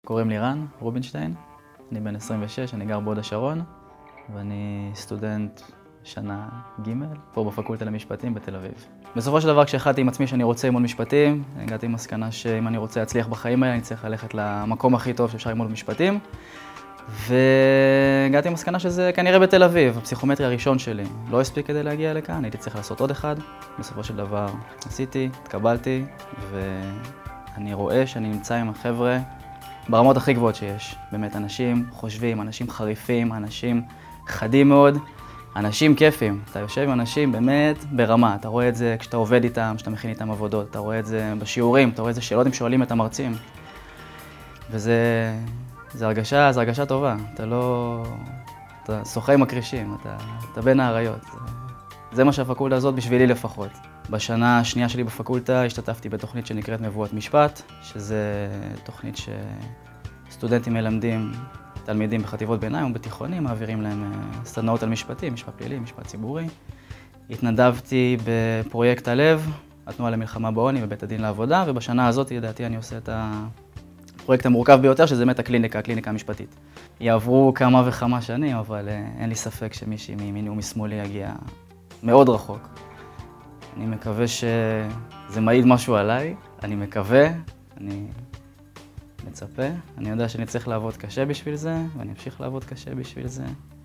קוראים לי רן רובינשטיין, אני בן 26, אני גר בהוד השרון, ואני סטודנט שנה ג' פה בפקולטה למשפטים בתל אביב. בסופו של דבר, כשהחלטתי עם עצמי שאני רוצה ללמוד משפטים, הגעתי עם מסקנה שאם אני רוצה להצליח בחיים האלה, אני צריך ללכת למקום הכי טוב שאפשר ללמוד משפטים. והגעתי עם מסקנה שזה כנראה בתל אביב, הפסיכומטרי הראשון שלי. לא הספיק כדי להגיע לכאן, הייתי צריך לעשות עוד אחד. בסופו של דבר עשיתי, התקבלתי, ואני רואה שאני נמצא עם החבר'ה ברמות הכי גבוהות שיש. באמת, אנשים חושבים, אנשים חריפים, אנשים חדים מאוד, אנשים כיפים. אתה יושב עם אנשים באמת ברמה, אתה רואה את זה כשאתה עובד איתם, כשאתה מכין איתם עבודות, אתה רואה את זה בשיעורים, אתה רואה את זה שאלות הם שואלים את המרצים. זה הרגשה טובה, אתה שוחה עם הקרישים, אתה בין האריות. זה מה שהפקולטה הזאת בשבילי לפחות. בשנה השנייה שלי בפקולטה השתתפתי בתוכנית שנקראת מבואות משפט, שזה תוכנית שסטודנטים מלמדים תלמידים בחטיבות ביניים ובתיכונים, מעבירים להם סדנאות על משפטים, משפט פלילי, משפט ציבורי. התנדבתי בפרויקט הלב, התנועה למלחמה בעוני בבית הדין לעבודה, ובשנה הזאת, לדעתי, אני עושה את הפרויקט המורכב ביותר, שזה באמת הקליניקה המשפטית. יעברו כמה וכמה שנים, אבל אין לי ספק שמישהי מימיני ומשמאלי יגיע מאוד רחוק. אני מקווה שזה מעיד משהו עליי, אני מקווה, אני מצפה. אני יודע שאני צריך לעבוד קשה בשביל זה, ואני אמשיך לעבוד קשה בשביל זה.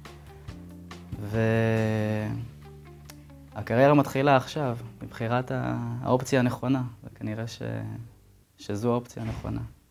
והקריירה מתחילה עכשיו, מבחירת האופציה הנכונה, וכנראה שזו האופציה הנכונה.